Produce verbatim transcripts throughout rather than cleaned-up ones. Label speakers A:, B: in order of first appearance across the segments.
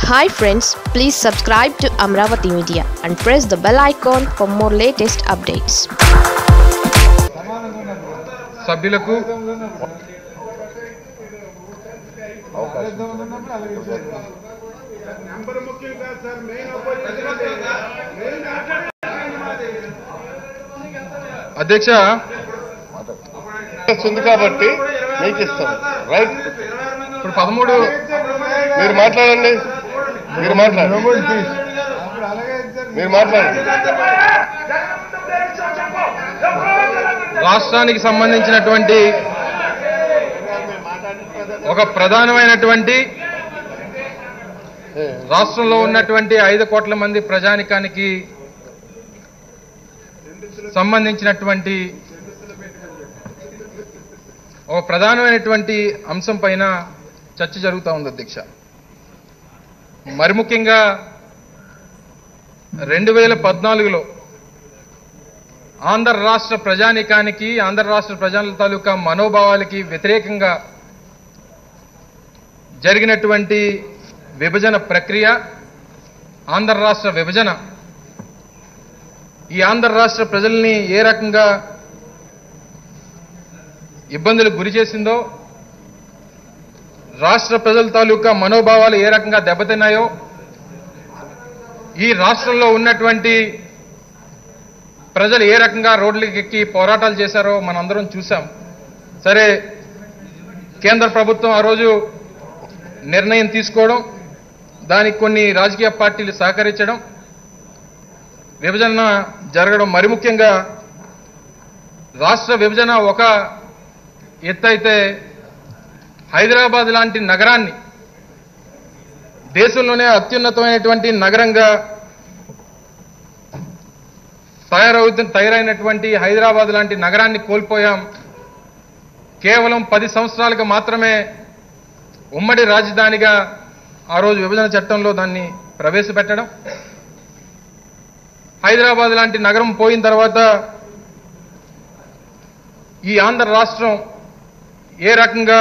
A: Hi friends, please subscribe to Amravati Media and press the bell icon for more latest updates.
B: సభ్యులకు అధ్యక్ష
C: ఉంది కాబట్టి మీకు ఇస్తాం. రైట్,
B: ఇప్పుడు పదమూడు
C: మీరు మాట్లాడండి మీరు మాట్లాడండి మీరు మాట్లాడండి
B: రాష్ట్రానికి సంబంధించినటువంటి ఒక ప్రధానమైనటువంటి రాష్ట్రంలో ఉన్నటువంటి ఐదు కోట్ల మంది ప్రజానికానికి సంబంధించినటువంటి ఒక ప్రధానమైనటువంటి అంశం పైన చర్చ జరుగుతూ ఉంది అధ్యక్ష. మరి ముఖ్యంగా రెండు వేల పద్నాలుగులో ఆంధ్ర రాష్ట్ర ప్రజానికానికి ఆంధ్ర రాష్ట్ర ప్రజల తాలూకా మనోభావాలకి వ్యతిరేకంగా జరిగినటువంటి విభజన ప్రక్రియ, ఆంధ్ర రాష్ట్ర విభజన ఈ ఆంధ్ర రాష్ట్ర ప్రజల్ని ఏ రకంగా ఇబ్బందులకు గురి చేసిందో, రాష్ట్ర ప్రజల తాలూకా మనోభావాలు ఏ రకంగా దెబ్బతిన్నాయో, ఈ రాష్ట్రంలో ఉన్నటువంటి ప్రజలు ఏ రకంగా రోడ్లకి ఎక్కి పోరాటాలు చేశారో మనందరం చూసాం. సరే, కేంద్ర ప్రభుత్వం ఆ రోజు నిర్ణయం తీసుకోవడం, దానికి కొన్ని రాజకీయ పార్టీలు సహకరించడం, విభజన జరగడం, మరి ముఖ్యంగా రాష్ట్ర విభజన ఒక ఎత్తు అయితే హైదరాబాద్ లాంటి నగరాన్ని దేశంలోనే అత్యున్నతమైనటువంటి నగరంగా తయారవుతు తయారైనటువంటి హైదరాబాద్ లాంటి నగరాన్ని కోల్పోయాం. కేవలం పది సంవత్సరాలకు మాత్రమే ఉమ్మడి రాజధానిగా ఆ రోజు విభజన చట్టంలో దాన్ని ప్రవేశపెట్టడం, హైదరాబాద్ లాంటి నగరం పోయిన తర్వాత ఈ ఆంధ్ర రాష్ట్రం ఏ రకంగా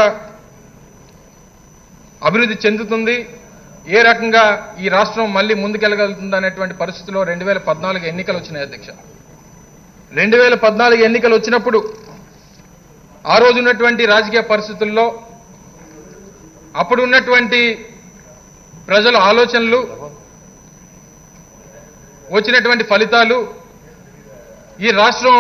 B: అభివృద్ధి చెందుతుంది, ఏ రకంగా ఈ రాష్ట్రం మళ్ళీ ముందుకెళ్ళగలుగుతుంది అనేటువంటి పరిస్థితిలో రెండు వేల పద్నాలుగు ఎన్నికలు వచ్చినాయి అధ్యక్ష. రెండు వేల పద్నాలుగు ఎన్నికలు వచ్చినప్పుడు ఆ రోజు ఉన్నటువంటి రాజకీయ పరిస్థితుల్లో అప్పుడు ఉన్నటువంటి ప్రజల ఆలోచనలు, వచ్చినటువంటి ఫలితాలు, ఈ రాష్ట్రం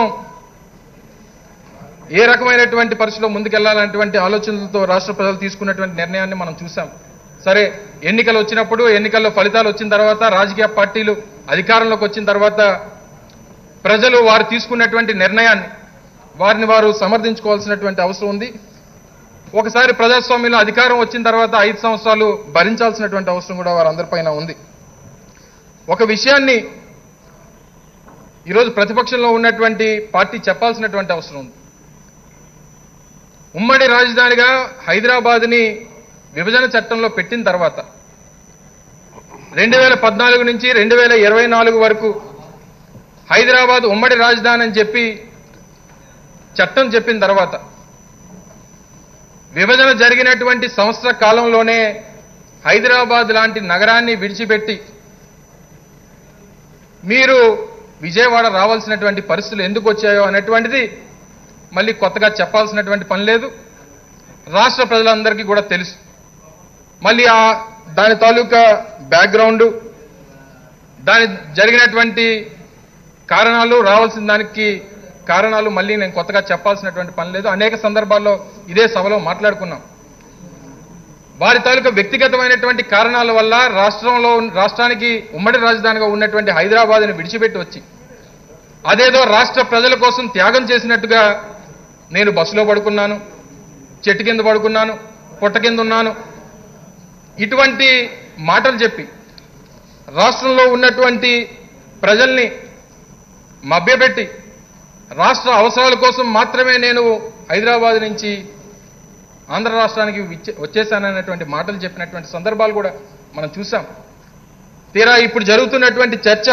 B: ఏ రకమైనటువంటి పరిస్థితిలో ముందుకెళ్లాలనేటువంటి ఆలోచనలతో రాష్ట్ర ప్రజలు తీసుకున్నటువంటి నిర్ణయాన్ని మనం చూసాం. సరే, ఎన్నికలు వచ్చినప్పుడు, ఎన్నికల్లో ఫలితాలు వచ్చిన తర్వాత, రాజకీయ పార్టీలు అధికారంలోకి వచ్చిన తర్వాత ప్రజలు వారు తీసుకున్నటువంటి నిర్ణయాన్ని వారిని వారు సమర్థించుకోవాల్సినటువంటి అవసరం ఉంది. ఒకసారి ప్రజాస్వామ్యంలో అధికారం వచ్చిన తర్వాత ఐదు సంవత్సరాలు భరించాల్సినటువంటి అవసరం కూడా వారందరిపైన ఉంది. ఒక విషయాన్ని ఈరోజు ప్రతిపక్షంలో ఉన్నటువంటి పార్టీ చెప్పాల్సినటువంటి అవసరం ఉంది. ఉమ్మడి రాజధానిగా హైదరాబాద్ని విభజన చట్టంలో పెట్టిన తర్వాత రెండు వేల పద్నాలుగు నుంచి రెండు వేల ఇరవై నాలుగు వరకు హైదరాబాద్ ఉమ్మడి రాజధాని అని చెప్పి చట్టం చెప్పిన తర్వాత విభజన జరిగినటువంటి సంవత్సర కాలంలోనే హైదరాబాద్ లాంటి నగరాన్ని విడిచిపెట్టి మీరు విజయవాడ రావాల్సినటువంటి పరిస్థితులు ఎందుకు వచ్చాయో అనేటువంటిది మళ్ళీ కొత్తగా చెప్పాల్సినటువంటి పని లేదు. రాష్ట్ర ప్రజలందరికీ కూడా తెలుసు. మళ్ళీ ఆ దాని తాలూకా బ్యాక్గ్రౌండ్, దాని జరిగినటువంటి కారణాలు, రావాల్సిన దానికి కారణాలు మళ్ళీ నేను కొత్తగా చెప్పాల్సినటువంటి పని లేదు. అనేక సందర్భాల్లో ఇదే సభలో మాట్లాడుకున్నాం. వారి తాలూకా వ్యక్తిగతమైనటువంటి కారణాల వల్ల రాష్ట్రంలో రాష్ట్రానికి ఉమ్మడి రాజధానిగా ఉన్నటువంటి హైదరాబాద్ని విడిచిపెట్టి వచ్చి అదేదో రాష్ట్ర ప్రజల కోసం త్యాగం చేసినట్టుగా నేను బస్సులో పడుకున్నాను, చెట్టు కింద పడుకున్నాను, పుట్ట కింద ఉన్నాను, ఇటువంటి మాటలు చెప్పి రాష్ట్రంలో ఉన్నటువంటి ప్రజల్ని మభ్యపెట్టి రాష్ట్ర అవసరాల కోసం మాత్రమే నేను హైదరాబాద్ నుంచి ఆంధ్ర రాష్ట్రానికి వచ్చేసాననేటువంటి మాటలు చెప్పినటువంటి సందర్భాలు కూడా మనం చూసాం. తీరా ఇప్పుడు జరుగుతున్నటువంటి చర్చ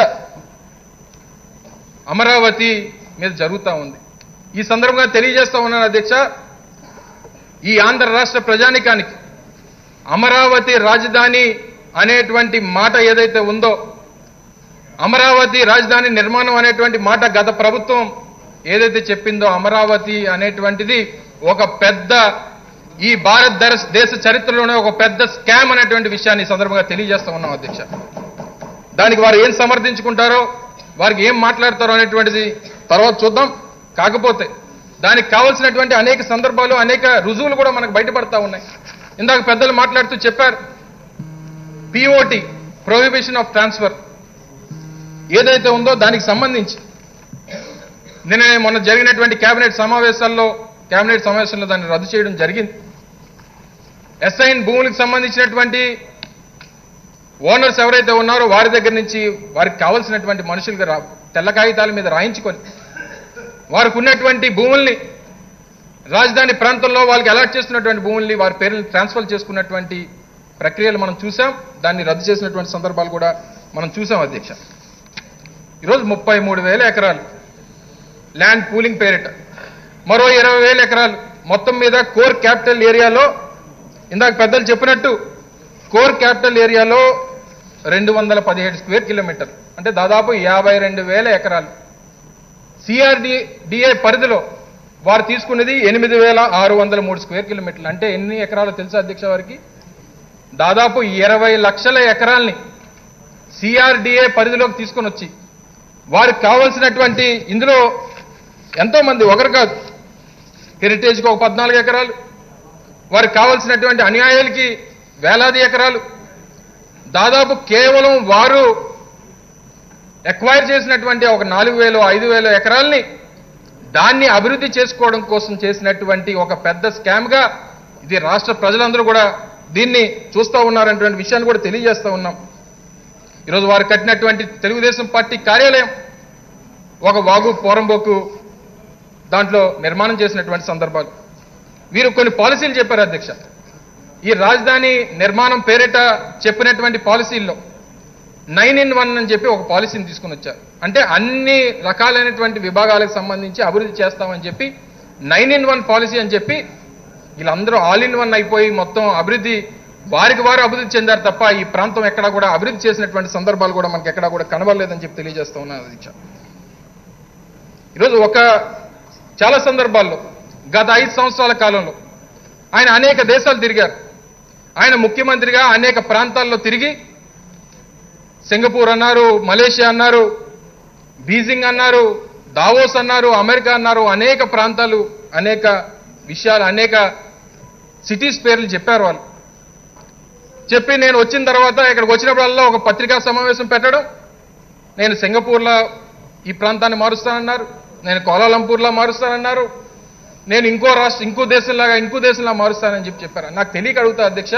B: అమరావతి మీద జరుగుతూ ఉంది. ఈ సందర్భంగా తెలియజేస్తా ఉన్నాను అధ్యక్ష, ఈ ఆంధ్ర రాష్ట్ర ప్రజానికానికి అమరావతి రాజధాని అనేటువంటి మాట ఏదైతే ఉందో, అమరావతి రాజధాని నిర్మాణం అనేటువంటి మాట గత ప్రభుత్వం ఏదైతే చెప్పిందో, అమరావతి అనేటువంటిది ఒక పెద్ద ఈ భారతదేశ చరిత్రలోనే ఒక పెద్ద స్కామ్ అనేటువంటి విషయాన్ని సందర్భంగా తెలియజేస్తా ఉన్నాం అధ్యక్ష. దానికి వారు ఏం సమర్థించుకుంటారో, వారికి ఏం మాట్లాడతారో అనేటువంటిది తర్వాత చూద్దాం. కాకపోతే దానికి కావాల్సినటువంటి అనేక సందర్భాలు, అనేక రుజువులు కూడా మనకు బయటపడతా ఉన్నాయి. ఇందాక పెద్దలు మాట్లాడుతూ చెప్పారు, పిఓటి ప్రొహిబిషన్ ఆఫ్ ట్రాన్స్ఫర్ ఏదైతే ఉందో దానికి సంబంధించి నిన్న మొన్న జరిగినటువంటి కేబినెట్ సమావేశాల్లో కేబినెట్ సమావేశంలో దాన్ని రద్దు చేయడం జరిగింది. ఎస్ఐన్ భూములకు సంబంధించినటువంటి ఓనర్స్ ఎవరైతే ఉన్నారో వారి దగ్గర నుంచి వారికి కావాల్సినటువంటి మనుషులుగా తెల్ల కాగితాల మీద రాయించుకొని వారికి ఉన్నటువంటి భూముల్ని, రాజధాని ప్రాంతంలో వాళ్ళకి అలాట్ చేస్తున్నటువంటి భూముల్ని వారి పేర్లను ట్రాన్స్ఫర్ చేసుకున్నటువంటి ప్రక్రియలు మనం చూసాం. దాన్ని రద్దు చేసినటువంటి సందర్భాలు కూడా మనం చూసాం అధ్యక్ష. ఈరోజు ముప్పై మూడు వేల ఎకరాలు ల్యాండ్ పూలింగ్ పేరిట, మరో ఇరవై వేల ఎకరాలు మొత్తం మీద కోర్ క్యాపిటల్ ఏరియాలో, ఇందాక పెద్దలు చెప్పినట్టు కోర్ క్యాపిటల్ ఏరియాలో రెండు వందల పదిహేడు స్క్వేర్ కిలోమీటర్ అంటే దాదాపు యాభై రెండు వేల ఎకరాలు. సిఆర్డిఏ పరిధిలో వారు తీసుకున్నది ఎనిమిది వేల ఆరు వందల మూడు స్క్వేర్ కిలోమీటర్లు. అంటే ఎన్ని ఎకరాలు తెలుసా అధ్యక్ష వారికి? దాదాపు ఇరవై లక్షల ఎకరాల్ని సిఆర్డిఏ పరిధిలోకి తీసుకొని వచ్చి వారికి కావాల్సినటువంటి, ఇందులో ఎంతో మంది, ఒకరు కాదు, హెరిటేజ్కి ఒక పద్నాలుగు ఎకరాలు, వారికి కావాల్సినటువంటి అన్యాయాలకి వేలాది ఎకరాలు, దాదాపు కేవలం వారు ఎక్వైర్ చేసినటువంటి ఒక నాలుగు వేలు ఐదు వేల ఎకరాల్ని దాన్ని అభివృద్ధి చేసుకోవడం కోసం చేసినటువంటి ఒక పెద్ద స్కామ్గా ఇది రాష్ట్ర ప్రజలందరూ కూడా దీన్ని చూస్తూ ఉన్నారనేటువంటి విషయాన్ని కూడా తెలియజేస్తూ ఉన్నాం. ఈరోజు వారు కట్టినటువంటి తెలుగుదేశం పార్టీ కార్యాలయం ఒక వాగు పోరంబోకు దాంట్లో నిర్మాణం చేసినటువంటి సందర్భాలు. వీరు కొన్ని పాలసీలు చెప్పారు అధ్యక్ష. ఈ రాజధాని నిర్మాణం పేరిట చెప్పినటువంటి పాలసీల్లో నైన్ ఇన్ వన్ అని చెప్పి ఒక పాలసీని తీసుకుని వచ్చారు. అంటే అన్ని రకాలైనటువంటి విభాగాలకు సంబంధించి అభివృద్ధి చేస్తామని చెప్పి నైన్ ఇన్ వన్ పాలసీ అని చెప్పి వీళ్ళందరూ ఆల్ ఇన్ వన్ అయిపోయి మొత్తం అభివృద్ధి వారికి వారు అభివృద్ధి చెందారు తప్ప ఈ ప్రాంతం ఎక్కడా కూడా అభివృద్ధి చేసినటువంటి సందర్భాలు కూడా మనకి ఎక్కడా కూడా కనబడలేదని చెప్పి తెలియజేస్తా ఉన్నాను అధ్యక్ష. ఈరోజు ఒక చాలా సందర్భాల్లో గత ఐదు సంవత్సరాల కాలంలో ఆయన అనేక దేశాలు తిరిగారు. ఆయన ముఖ్యమంత్రిగా అనేక ప్రాంతాల్లో తిరిగి సింగపూర్ అన్నారు, మలేషియా అన్నారు, బీజింగ్ అన్నారు, దావోస్ అన్నారు, అమెరికా అన్నారు, అనేక ప్రాంతాలు, అనేక విషయాలు, అనేక సిటీస్ పేర్లు చెప్పారు. వాళ్ళు చెప్పి నేను వచ్చిన తర్వాత ఇక్కడికి వచ్చినప్పుడల్లా ఒక పత్రికా సమావేశం పెట్టడం, నేను సింగపూర్లో ఈ ప్రాంతాన్ని మారుస్తానన్నారు, నేను కోలాలంపూర్లో మారుస్తానన్నారు, నేను ఇంకో రాష్ట్ర ఇంకో దేశంలాగా ఇంకో దేశంలా మారుస్తానని చెప్పి చెప్పారు. నాకు తెలియక అడుగుతా అధ్యక్ష,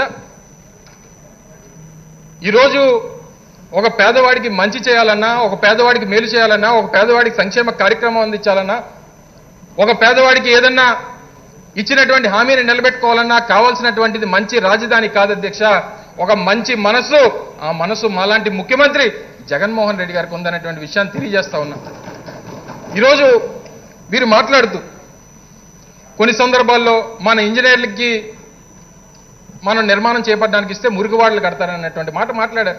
B: ఈరోజు ఒక పేదవాడికి మంచి చేయాలన్నా, ఒక పేదవాడికి మేలు చేయాలన్నా, ఒక పేదవాడికి సంక్షేమ కార్యక్రమం అందించాలన్నా, ఒక పేదవాడికి ఏదన్నా ఇచ్చినటువంటి హామీని నిలబెట్టుకోవాలన్నా కావాల్సినటువంటిది మంచి రాజధాని కాదు అధ్యక్ష, ఒక మంచి మనసు. ఆ మనసు మాలాంటి ముఖ్యమంత్రి జగన్మోహన్ రెడ్డి గారికి ఉందనేటువంటి విషయాన్ని తెలియజేస్తా ఉన్నా. ఈరోజు వీరు మాట్లాడుతూ కొన్ని సందర్భాల్లో మన ఇంజనీర్లకి మనం నిర్మాణం చేపట్టడానికి ఇస్తే మురుగువాడలు కడతారన్నటువంటి మాట మాట్లాడారు.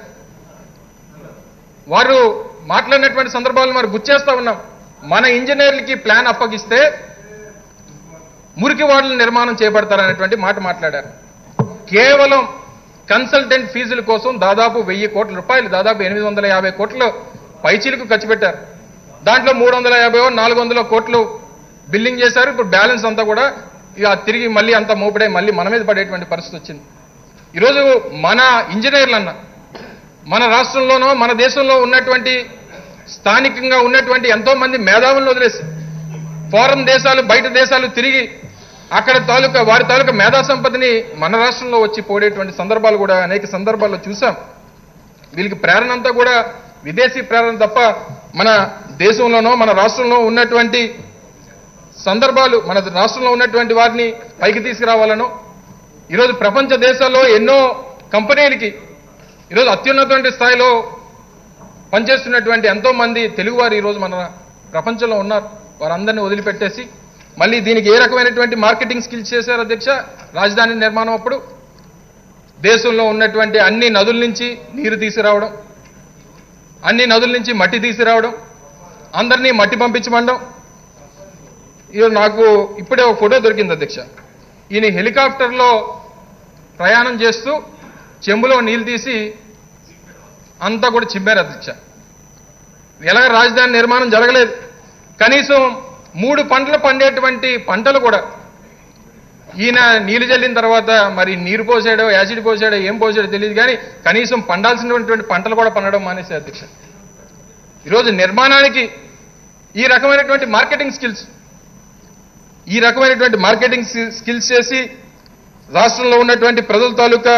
B: వారు మాట్లాడినటువంటి సందర్భాలను మరి గుర్చేస్తా ఉన్నాం. మన ఇంజనీర్లకి ప్లాన్ అప్పగిస్తే మురికివాడల నిర్మాణం చేపడతారనేటువంటి మాట మాట్లాడారు. కేవలం కన్సల్టెంట్ ఫీజుల కోసం దాదాపు వెయ్యి కోట్ల రూపాయలు, దాదాపు ఎనిమిది వందల యాభై కోట్లు పైచీలకు ఖర్చు పెట్టారు. దాంట్లో మూడు వందల యాభై నాలుగు వందల కోట్లు బిల్లింగ్ చేశారు. ఇప్పుడు బ్యాలెన్స్ అంతా కూడా ఇక తిరిగి మళ్ళీ అంతా మోపడే మళ్ళీ మన మీద పడేటువంటి పరిస్థితి వచ్చింది. ఈరోజు మన ఇంజనీర్లన్న మన రాష్ట్రంలోనో మన దేశంలో ఉన్నటువంటి స్థానికంగా ఉన్నటువంటి ఎంతో మంది మేధావులను వదిలేసి ఫారెన్ దేశాలు, బయట దేశాలు తిరిగి అక్కడ తాలూకా వారి తాలూకా మేధా సంపదని మన రాష్ట్రంలో వచ్చి పోడేటువంటి సందర్భాలు కూడా అనేక సందర్భాల్లో చూసాం. వీళ్ళకి ప్రేరణ అంతా కూడా విదేశీ ప్రేరణ తప్ప మన దేశంలోనో మన రాష్ట్రంలో ఉన్నటువంటి సందర్భాలు, మన రాష్ట్రంలో ఉన్నటువంటి వారిని పైకి తీసుకురావాలనో, ఈరోజు ప్రపంచ దేశాల్లో ఎన్నో కంపెనీలకి ఈరోజు అత్యున్నతమైన స్థాయిలో పనిచేస్తున్నటువంటి ఎంతో మంది తెలుగువారు ఈరోజు మన ప్రపంచంలో ఉన్నారు. వారందరినీ వదిలిపెట్టేసి మళ్ళీ దీనికి ఏ రకమైనటువంటి మార్కెటింగ్ స్కిల్స్ చేశారు అధ్యక్ష రాజధాని నిర్మాణం అప్పుడు? దేశంలో ఉన్నటువంటి అన్ని నదుల నుంచి నీరు తీసుకురావడం, అన్ని నదుల నుంచి మట్టి తీసుకురావడం, అందరినీ మట్టి పంపించమండం. ఈరోజు నాకు ఇప్పుడే ఒక ఫోటో దొరికింది అధ్యక్ష. ఈయన హెలికాప్టర్లో ప్రయాణం చేస్తూ చెంబులో నీళ్లు తీసి అంతా కూడా చింపారు అధ్యక్ష. ఎలాగ రాజధాని నిర్మాణం జరగలేదు. కనీసం మూడు పంటలు పండేటువంటి పంటలు కూడా ఈయన నీళ్లు చల్లిన తర్వాత మరి నీరు పోసాడో యాసిడ్ పోసాడో ఏం పోసాడో తెలియదు, కానీ కనీసం పండాల్సినటువంటి పంటలు కూడా పండడం మానేసే అధ్యక్ష. ఈరోజు నిర్మాణానికి ఈ రకమైనటువంటి మార్కెటింగ్ స్కిల్స్ ఈ రకమైనటువంటి మార్కెటింగ్ స్కిల్స్ చేసి రాష్ట్రంలో ఉన్నటువంటి ప్రజల తాలూకా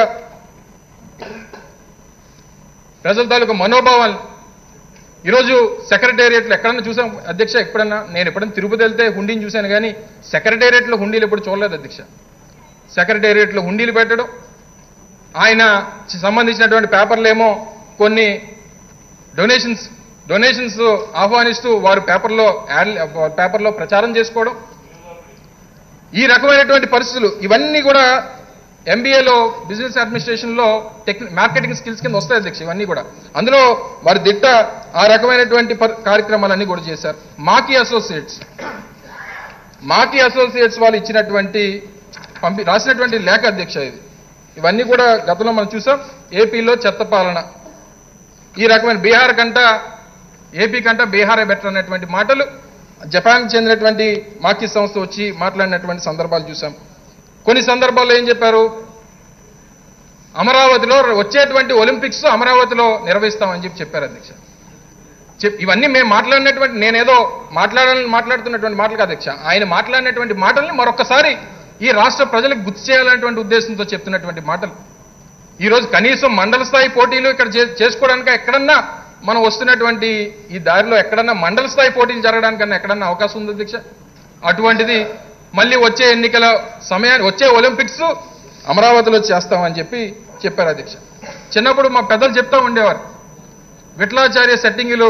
B: ప్రజల తాలూకా మనోభావాలు ఈరోజు సెక్రటేరియట్లో ఎక్కడన్నా చూసాం అధ్యక్ష. ఎప్పుడన్నా నేను ఎప్పుడన్నా తిరుపతి వెళ్తే హుండీని చూశాను, కానీ సెక్రటేరియట్లో హుండీలు ఎప్పుడు చూడలేదు అధ్యక్ష. సెక్రటేరియట్లో హుండీలు పెట్టడం, ఆయన సంబంధించినటువంటి పేపర్లు ఏమో కొన్ని డొనేషన్స్ డొనేషన్స్ ఆహ్వానిస్తూ వారు పేపర్లో యాడ్ పేపర్లో ప్రచారం చేసుకోవడం, ఈ రకమైనటువంటి పరిస్థితులు ఇవన్నీ కూడా ఎంబీఏలో బిజినెస్ అడ్మినిస్ట్రేషన్లో టెక్ని మార్కెటింగ్ స్కిల్స్ కింద వస్తాయి అధ్యక్ష. ఇవన్నీ కూడా అందులో వారి దిట్ట ఆ రకమైనటువంటి కార్యక్రమాలన్నీ కూడా చేశారు. మాకీ అసోసియేట్స్ మాకీ అసోసియేట్స్ వాళ్ళు ఇచ్చినటువంటి పంపి రాసినటువంటి లేఖ అధ్యక్ష ఇది. ఇవన్నీ కూడా గతంలో మనం చూసాం. ఏపీలో చెత్త పాలన, ఈ రకమైన బీహార్ కంట ఏపీ కంట బీహారే బెటర్ అనేటువంటి మాటలు జపాన్కి చెందినటువంటి మాకీ సంస్థ వచ్చి మాట్లాడినటువంటి సందర్భాలు చూసాం. కొన్ని సందర్భాల్లో ఏం చెప్పారు, అమరావతిలో వచ్చేటువంటి ఒలింపిక్స్ అమరావతిలో నిర్వహిస్తామని చెప్పి చెప్పారు అధ్యక్ష. ఇవన్నీ మేము మాట్లాడినటువంటి నేనేదో మాట్లాడాలని మాట్లాడుతున్నటువంటి మాటలు కాదు అధ్యక్ష. ఆయన మాట్లాడినటువంటి మాటల్ని మరొకసారి ఈ రాష్ట్ర ప్రజలకు గుర్తు చేయాలనేటువంటి ఉద్దేశంతో చెప్తున్నటువంటి మాటలు. ఈరోజు కనీసం మండల స్థాయి పోటీలు ఇక్కడ చేసుకోవడానికి ఎక్కడన్నా మనం వస్తున్నటువంటి ఈ దారిలో ఎక్కడన్నా మండల స్థాయి పోటీలు జరగడానికన్నా ఎక్కడన్నా అవకాశం ఉంది అధ్యక్ష. అటువంటిది మళ్ళీ వచ్చే ఎన్నికల సమయాన్ని వచ్చే ఒలింపిక్స్ అమరావతిలో చేస్తామని చెప్పి చెప్పారు అధ్యక్ష. చిన్నప్పుడు మా పెద్దలు చెప్తా ఉండేవారు, విఠలాచార్య సెట్టింగులు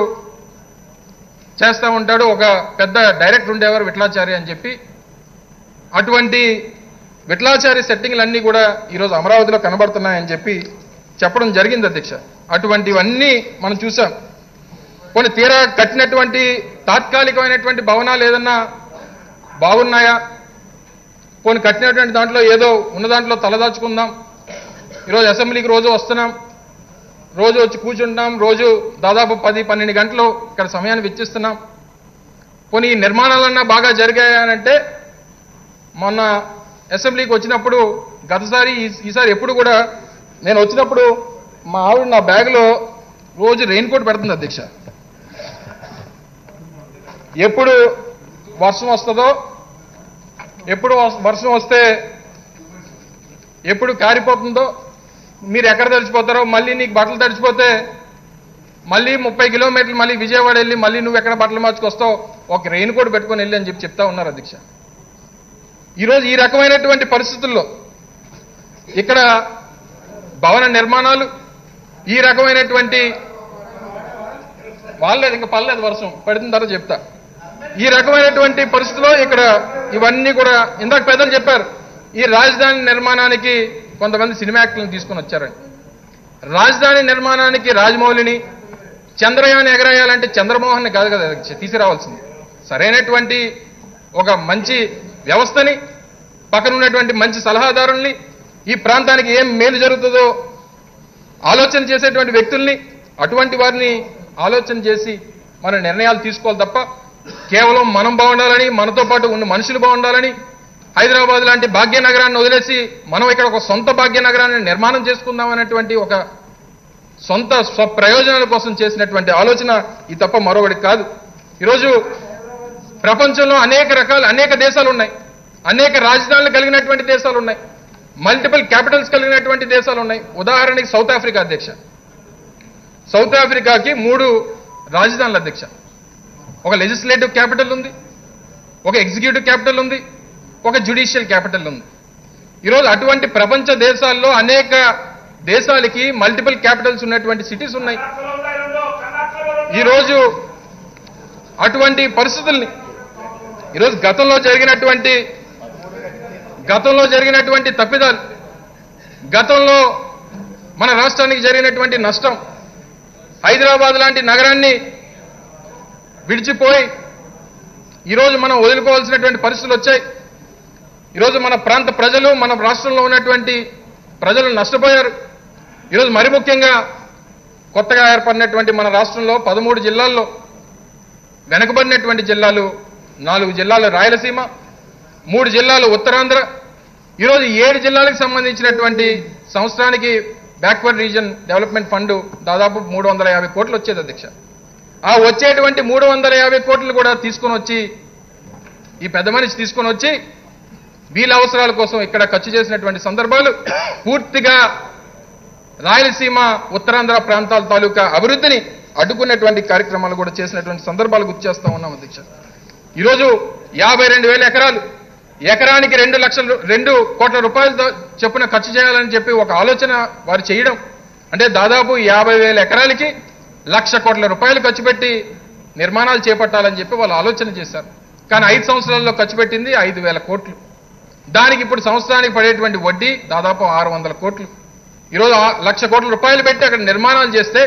B: చేస్తూ ఉంటాడు, ఒక పెద్ద డైరెక్టర్ ఉండేవారు విఠలాచార్య అని చెప్పి. అటువంటి విఠలాచార్య సెట్టింగ్లన్నీ కూడా ఈరోజు అమరావతిలో కనబడుతున్నాయని చెప్పి చెప్పడం జరిగింది అధ్యక్ష. అటువంటివన్నీ మనం చూసాం. కొన్ని తీరా కట్టినటువంటి తాత్కాలికమైనటువంటి భవనాలు ఏదన్నా బాగున్నాయా, కొన్ని కట్టినటువంటి దాంట్లో ఏదో ఉన్న దాంట్లో తలదాచుకుందాం, ఈరోజు అసెంబ్లీకి రోజు వస్తున్నాం, రోజు వచ్చి కూర్చుంటున్నాం, రోజు దాదాపు పది పన్నెండు గంటలు ఇక్కడ సమయాన్ని వెచ్చిస్తున్నాం. కొన్ని నిర్మాణాలన్నా బాగా జరిగాయనంటే మొన్న అసెంబ్లీకి వచ్చినప్పుడు గతసారి ఈసారి ఎప్పుడు కూడా నేను వచ్చినప్పుడు మా ఆవిడ నా బ్యాగ్లో రోజు రెయిన్ కోట్ పెడుతుంది అధ్యక్ష. ఎప్పుడు వర్షం వస్తుందో, ఎప్పుడు వర్షం వస్తే ఎప్పుడు కారిపోతుందో, మీరు ఎక్కడ తడిచిపోతారో, మళ్ళీ నీకు బట్టలు తడిచిపోతే మళ్ళీ ముప్పై కిలోమీటర్లు మళ్ళీ విజయవాడ వెళ్ళి మళ్ళీ నువ్వు ఎక్కడ బట్టలు మార్చుకొస్తావు, ఒక రెయిన్ కోట్ పెట్టుకొని వెళ్ళి అని చెప్పి చెప్తా ఉన్నారు అధ్యక్ష. ఈరోజు ఈ రకమైనటువంటి పరిస్థితుల్లో ఇక్కడ భవన నిర్మాణాలు ఈ రకమైనటువంటి వాళ్ళేది ఇంకా పర్లేదు వర్షం పడిన తర్వాత చెప్తా. ఈ రకమైనటువంటి పరిస్థితిలో ఇక్కడ ఇవన్నీ కూడా ఇందాక పెద్దలు చెప్పారు, ఈ రాజధాని నిర్మాణానికి కొంతమంది సినిమా యాక్టర్లను తీసుకొని వచ్చారని. రాజధాని నిర్మాణానికి రాజమౌళిని, చంద్రయాన్ ఎగరేయాలంటే చంద్రమోహన్ని కాదు కదా తీసుకురావాల్సింది. సరైనటువంటి ఒక మంచి వ్యవస్థని, పక్కన ఉన్నటువంటి మంచి సలహాదారుల్ని, ఈ ప్రాంతానికి ఏం మేలు జరుగుతుందో ఆలోచన చేసేటువంటి వ్యక్తుల్ని, అటువంటి వారిని ఆలోచన చేసి మన నిర్ణయాలు తీసుకోవాలి తప్ప కేవలం మనం బాగుండాలని, మనతో పాటు ఉన్న మనుషులు బాగుండాలని, హైదరాబాద్ లాంటి భాగ్యనగరాన్ని వదిలేసి మనం ఇక్కడ ఒక సొంత భాగ్యనగరాన్ని నిర్మాణం చేసుకుందాం అనేటువంటి ఒక సొంత స్వప్రయోజనాల కోసం చేసినటువంటి ఆలోచన ఈ తప్ప మరొకటి కాదు. ఈరోజు ప్రపంచంలో అనేక రకాల అనేక దేశాలు ఉన్నాయి, అనేక రాజధానులు కలిగినటువంటి దేశాలు ఉన్నాయి, మల్టిపుల్ క్యాపిటల్స్ కలిగినటువంటి దేశాలు ఉన్నాయి. ఉదాహరణకి సౌత్ ఆఫ్రికా అధ్యక్ష. సౌత్ ఆఫ్రికాకి మూడు రాజధానుల అధ్యక్ష. ఒక లెజిస్లేటివ్ క్యాపిటల్ ఉంది, ఒక ఎగ్జిక్యూటివ్ క్యాపిటల్ ఉంది, ఒక జ్యుడిషియల్ క్యాపిటల్ ఉంది. ఈరోజు అటువంటి ప్రపంచ దేశాల్లో అనేక దేశాలకి మల్టిపుల్ క్యాపిటల్స్ ఉన్నటువంటి సిటీస్ ఉన్నాయి. ఈరోజు అటువంటి పరిస్థితుల్ని ఈరోజు గతంలో జరిగినటువంటి గతంలో జరిగినటువంటి తప్పిదాలు, గతంలో మన రాష్ట్రానికి జరిగినటువంటి నష్టం, హైదరాబాద్ లాంటి నగరాన్ని విడిచిపోయి ఈరోజు మనం వదులుకోవాల్సినటువంటి పరిస్థితులు వచ్చాయి. ఈరోజు మన ప్రాంత ప్రజలు, మన రాష్ట్రంలో ఉన్నటువంటి ప్రజలు నష్టపోయారు. ఈరోజు మరి ముఖ్యంగా కొత్తగా ఏర్పడినటువంటి మన రాష్ట్రంలో పదమూడు జిల్లాల్లో వెనుకబడినటువంటి జిల్లాలు నాలుగు జిల్లాలు రాయలసీమ, మూడు జిల్లాలు ఉత్తరాంధ్ర. ఈరోజు ఏడు జిల్లాలకు సంబంధించినటువంటి సంవత్సరానికి బ్యాక్వర్డ్ రీజన్ డెవలప్మెంట్ ఫండ్ దాదాపు మూడు వందల యాభై కోట్లు వచ్చేది అధ్యక్ష. ఆ వచ్చేటువంటి మూడు వందల యాభై కోట్లు కూడా తీసుకొని వచ్చి ఈ పెద్ద మనిషి తీసుకొని వచ్చి వీళ్ళ అవసరాల కోసం ఇక్కడ ఖర్చు చేసినటువంటి సందర్భాలు పూర్తిగా రాయలసీమ ఉత్తరాంధ్ర ప్రాంతాల తాలూకా అభివృద్ధిని అడ్డుకున్నటువంటి కార్యక్రమాలు కూడా చేసినటువంటి సందర్భాలు గుర్తు చేస్తా ఉన్నాం అధ్యక్ష. ఈరోజు యాభై రెండు వేల ఎకరాలు ఎకరానికి రెండు లక్షల రెండు కోట్ల రూపాయలతో చొప్పున ఖర్చు చేయాలని చెప్పి ఒక ఆలోచన వారు చేయడం అంటే దాదాపు యాభై వేల ఎకరాలకి లక్ష కోట్ల రూపాయలు ఖర్చు పెట్టి నిర్మాణాలు చేపట్టాలని చెప్పి వాళ్ళు ఆలోచన చేశారు. కానీ ఐదు సంవత్సరాల్లో ఖర్చు పెట్టింది ఐదు వేల కోట్లు. దానికి ఇప్పుడు సంవత్సరానికి పడేటువంటి వడ్డీ దాదాపు ఆరు వందల కోట్లు. ఈరోజు లక్ష కోట్ల రూపాయలు పెట్టి అక్కడ నిర్మాణాలు చేస్తే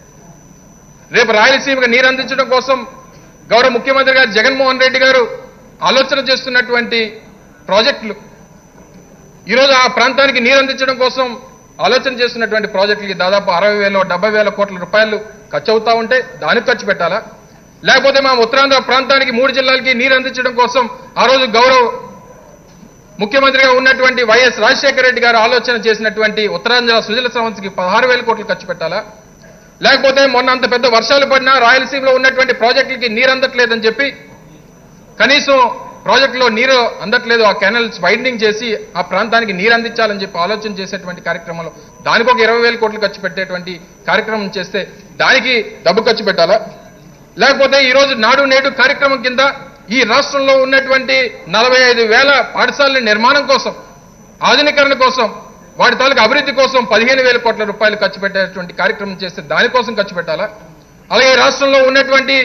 B: రేపు రాయలసీమకు నీరు అందించడం కోసం గౌరవ ముఖ్యమంత్రి గారు జగన్మోహన్ రెడ్డి గారు ఆలోచన చేస్తున్నటువంటి ప్రాజెక్టులు, ఈరోజు ఆ ప్రాంతానికి నీరు అందించడం కోసం ఆలోచన చేస్తున్నటువంటి ప్రాజెక్టులకి దాదాపు అరవై వేల డెబ్బై వేల కోట్ల రూపాయలు ఖర్చు అవుతా ఉంటే దానికి ఖర్చు పెట్టాలా? లేకపోతే మా ఉత్తరాంధ్ర ప్రాంతానికి మూడు జిల్లాలకి నీరు అందించడం కోసం ఆ రోజు గౌరవ ముఖ్యమంత్రిగా ఉన్నటువంటి వైఎస్ రాజశేఖర రెడ్డి గారు ఆలోచన చేసినటువంటి ఉత్తరాంధ్ర సుజల సంవత్సరానికి పదహారు వేల కోట్లు ఖర్చు పెట్టాలా? లేకపోతే మొన్న అంత పెద్ద వర్షాలు పడినా రాయలసీమలో ఉన్నటువంటి ప్రాజెక్టులకి నీరు అందట్లేదని చెప్పి కనీసం ప్రాజెక్టులో నీరు అందట్లేదు, ఆ కెనాల్స్ వైడనింగ్ చేసి ఆ ప్రాంతానికి నీరు అందించాలని చెప్పి ఆలోచన చేసేటువంటి కార్యక్రమంలో దానికి ఒక ఇరవై వేల కోట్లు ఖర్చు పెట్టేటువంటి కార్యక్రమం చేస్తే దానికి డబ్బు ఖర్చు పెట్టాలా? లేకపోతే ఈరోజు నాడు నేడు కార్యక్రమం కింద ఈ రాష్ట్రంలో ఉన్నటువంటి నలభై ఐదు వేల పాఠశాలల నిర్మాణం కోసం, ఆధునీకరణ కోసం, వాటి తాలూకు అభివృద్ధి కోసం పదిహేను వేల కోట్ల రూపాయలు ఖర్చు పెట్టేటువంటి కార్యక్రమం చేస్తే దానికోసం ఖర్చు పెట్టాలా? అలాగే రాష్ట్రంలో ఉన్నటువంటి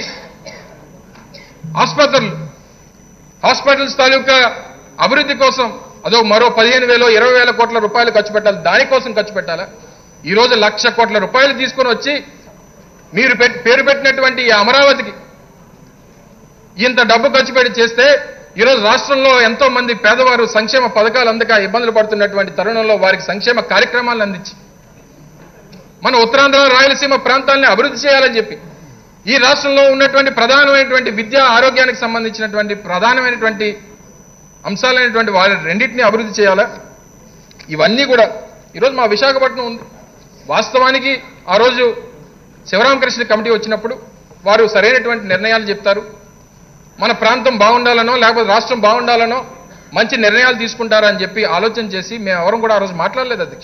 B: ఆసుపత్రులు, హాస్పిటల్స్ తాలూకా అభివృద్ధి కోసం అదో మరో పదిహేను వేలు ఇరవై వేల కోట్ల రూపాయలు ఖర్చు పెట్టాలి, దానికోసం ఖర్చు పెట్టాలా? ఈరోజు లక్ష కోట్ల రూపాయలు తీసుకొని వచ్చి మీరు పేరు పెట్టినటువంటి ఈ అమరావతికి ఇంత డబ్బు ఖర్చు పెట్టి చేస్తే ఈరోజు రాష్ట్రంలో ఎంతో మంది పేదవారు సంక్షేమ పథకాలు అందక ఇబ్బందులు పడుతున్నటువంటి తరుణంలో వారికి సంక్షేమ కార్యక్రమాలను అందించి మన ఉత్తరాంధ్ర రాయలసీమ ప్రాంతాలని అభివృద్ధి చేయాలని చెప్పి ఈ రాష్ట్రంలో ఉన్నటువంటి ప్రధానమైనటువంటి విద్యా ఆరోగ్యానికి సంబంధించినటువంటి ప్రధానమైనటువంటి అంశాలైనటువంటి వారి రెండింటినీ అభివృద్ధి చేయాలా? ఇవన్నీ కూడా ఈరోజు మా విశాఖపట్నం ఉంది. వాస్తవానికి ఆ రోజు శివరామకృష్ణ కమిటీ వచ్చినప్పుడు వారు సరైనటువంటి నిర్ణయాలు చెప్తారు. మన ప్రాంతం బాగుండాలనో లేకపోతే రాష్ట్రం బాగుండాలనో మంచి నిర్ణయాలు తీసుకుంటారని చెప్పి ఆలోచన చేసి మేము ఎవరం కూడా ఆ రోజు మాట్లాడలేదు అధ్యక్ష.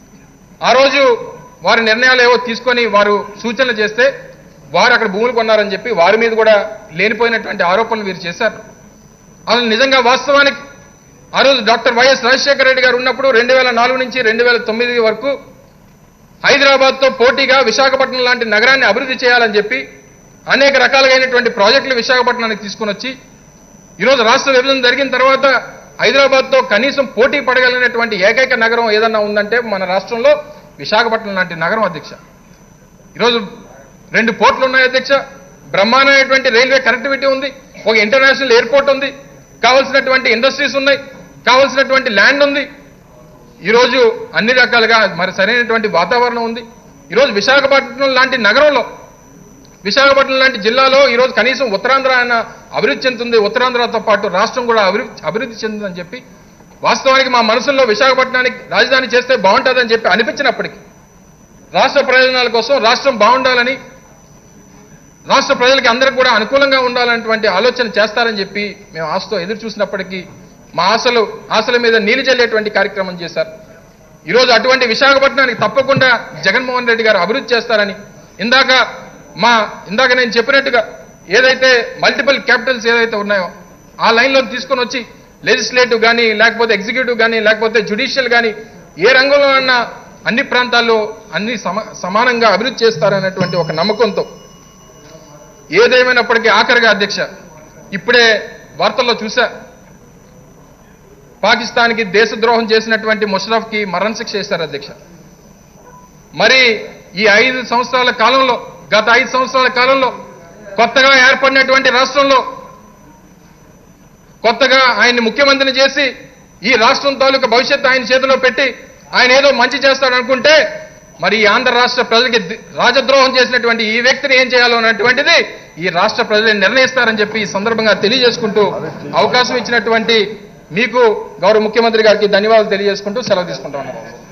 B: ఆ రోజు వారి నిర్ణయాలు ఏవో తీసుకొని వారు సూచనలు చేస్తే వారు అక్కడ భూములు కొన్నారని చెప్పి వారి మీద కూడా లేనిపోయినటువంటి ఆరోపణలు వీరు చేశారు. అసలు నిజంగా వాస్తవానికి ఆ రోజు డాక్టర్ వైఎస్ రాజశేఖర రెడ్డి గారు ఉన్నప్పుడు రెండు వేల నాలుగు నుంచి రెండు వేల తొమ్మిది వరకు హైదరాబాద్తో పోటీగా విశాఖపట్నం లాంటి నగరాన్ని అభివృద్ధి చేయాలని చెప్పి అనేక రకాలైనటువంటి ప్రాజెక్టులు విశాఖపట్నానికి తీసుకుని వచ్చి ఈరోజు రాష్ట్ర విభజన జరిగిన తర్వాత హైదరాబాద్తో కనీసం పోటీ పడగలిగినటువంటి ఏకైక నగరం ఏదన్నా ఉందంటే మన రాష్ట్రంలో విశాఖపట్నం లాంటి నగరం అధ్యక్ష. ఈరోజు రెండు పోర్టులు ఉన్నాయి అధ్యక్ష, బ్రహ్మాండమైనటువంటి రైల్వే కనెక్టివిటీ ఉంది, ఒక ఇంటర్నేషనల్ ఎయిర్పోర్ట్ ఉంది, కావాల్సినటువంటి ఇండస్ట్రీస్ ఉన్నాయి, కావాల్సినటువంటి ల్యాండ్ ఉంది. ఈరోజు అన్ని రకాలుగా మరి సరైనటువంటి వాతావరణం ఉంది. ఈరోజు విశాఖపట్నం లాంటి నగరంలో, విశాఖపట్నం లాంటి జిల్లాలో ఈరోజు కనీసం ఉత్తరాంధ్ర అన్న అభివృద్ధి చెందుతుంది, ఉత్తరాంధ్రతో పాటు రాష్ట్రం కూడా అభివృద్ధి అభివృద్ధి చెందుతుందని చెప్పి వాస్తవానికి మా మనసుల్లో విశాఖపట్నానికి రాజధాని చేస్తే బాగుంటుందని చెప్పి అనిపించినప్పటికీ రాష్ట్ర ప్రయోజనాల కోసం రాష్ట్రం బాగుండాలని, రాష్ట్ర ప్రజలకి అందరికి కూడా అనుకూలంగా ఉండాలనేటువంటి ఆలోచన చేస్తారని చెప్పి మేము ఆశతో ఎదురు చూసినప్పటికీ మా ఆశలు ఆశల మీద నీళ్లు చల్లేటువంటి కార్యక్రమం చేశారు. ఈరోజు అటువంటి విశాఖపట్నానికి తప్పకుండా జగన్మోహన్ రెడ్డి గారు అభివృద్ధి చేస్తారని ఇందాక మా ఇందాక నేను చెప్పినట్టుగా ఏదైతే మల్టిపుల్ క్యాపిటల్స్ ఏదైతే ఉన్నాయో ఆ లైన్లో తీసుకొని వచ్చి లెజిస్లేటివ్ కానీ లేకపోతే ఎగ్జిక్యూటివ్ కానీ లేకపోతే జ్యుడిషియల్ కానీ ఏ రంగంలో అన్నా అన్ని ప్రాంతాల్లో అన్ని సమానంగా అభివృద్ధి చేస్తారనేటువంటి ఒక నమ్మకంతో ఏదేమైనప్పటికీ ఆఖరిగా అధ్యక్ష ఇప్పుడే వార్తల్లో చూసా, పాకిస్తాన్కి దేశద్రోహం చేసినటువంటి ముషరఫ్కి మరణశిక్ష చేశారు అధ్యక్ష. మరి ఈ ఐదు సంవత్సరాల కాలంలో గత ఐదు సంవత్సరాల కాలంలో కొత్తగా ఏర్పడినటువంటి రాష్ట్రంలో కొత్తగా ఆయన్ని ముఖ్యమంత్రిని చేసి ఈ రాష్ట్రం తాలూకా భవిష్యత్తు ఆయన చేతిలో పెట్టి ఆయన ఏదో మంచి చేస్తాడనుకుంటే మరి ఈ ఆంధ్ర రాష్ట్ర ప్రజలకి రాజద్రోహం చేసినటువంటి ఈ వ్యక్తిని ఏం చేయాలో అన్నటువంటిది ఈ రాష్ట్ర ప్రజలు నిర్ణయిస్తారని చెప్పి ఈ సందర్భంగా తెలియజేసుకుంటూ అవకాశం ఇచ్చినటువంటి మీకు గౌరవ ముఖ్యమంత్రి గారికి ధన్యవాదాలు తెలియజేసుకుంటూ సెలవు తీసుకుంటా ఉన్నాను.